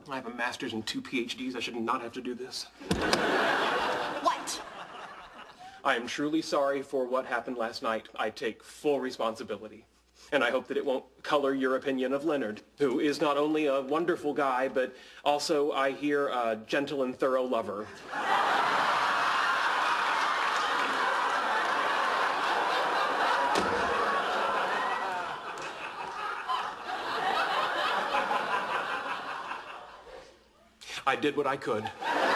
I have a master's and 2 PhDs. I should not have to do this. What? I am truly sorry for what happened last night. I take full responsibility. And I hope that it won't color your opinion of Leonard, who is not only a wonderful guy, but also, I hear, a gentle and thorough lover. I did what I could.